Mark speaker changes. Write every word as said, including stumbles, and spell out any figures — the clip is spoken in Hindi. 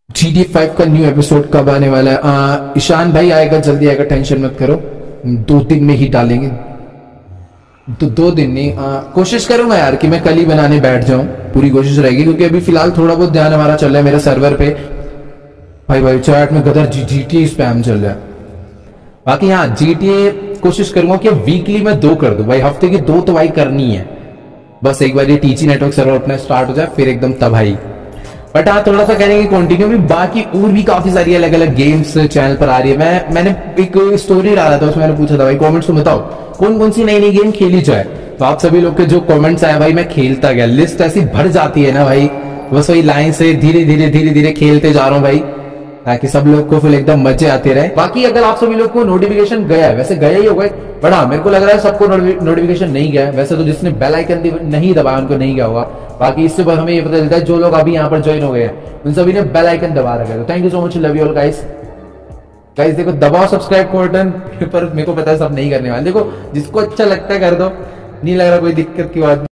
Speaker 1: जी टी फाइव का न्यू एपिसोड कब आने वाला है? आ, ईशान भाई आएगा, जल्दी आएगा, टेंशन मत करो। दो दिन में ही डालेंगे। तो दो दिन नहीं, आ, कोशिश करूंगा यार कि मैं कल ही बनाने बैठ जाऊं। पूरी कोशिश रहेगी, क्योंकि अभी फिलहाल थोड़ा बहुत ध्यान हमारा चल रहा है मेरे सर्वर पे। भाई भाई चैट में गदर जी जीटीए स्पैम चल रहा है। बाकी हाँ, जीटीए कोशिश करूंगा कि वीकली में दो कर दूं भाई, हफ्ते की दो तो भाई करनी है। बस एक बार ये टीची नेटवर्क सर्वर अपना स्टार्ट हो जाए, फिर एकदम तबाही। बट हाँ, थोड़ा सा करेंगे कंटिन्यू भी। बाकी और भी काफी सारी अलग अलग गेम्स चैनल पर आ रही है। मैं मैंने एक स्टोरी डाला था, उसमें मैंने पूछा था भाई कमेंट्स में बताओ कौन कौन सी नई नई गेम खेली जाए। तो आप सभी लोग के जो कमेंट्स आए भाई, मैं खेलता गया। लिस्ट ऐसी भर जाती है ना भाई, बस वही लाइन से धीरे धीरे धीरे धीरे खेलते जा रहा हूँ भाई, ताकि सब लोग को फिर एकदम मजे आते रहे। बाकी अगर आप सभी लोग को नोटिफिकेशन गया है, वैसे गया ही होगा, बट हाँ मेरे को लग रहा है सबको नोटिफिकेशन नहीं गया है। वैसे तो जिसने बेल आइकन नहीं दबाया उनको नहीं गया होगा। बाकी इससे बाद हमें ये पता चलता है जो लोग अभी यहाँ पर ज्वाइन हो गए हैं उन सभी ने बेल आइकन दबा रखा है। तो thank you so much, love you all guys. Guys देखो, दबाओ सब्सक्राइब का बटन, पर मेरे को पता है सब नहीं करने वाले। देखो जिसको अच्छा लगता है कर दो, नहीं लग रहा कोई दिक्कत की बात।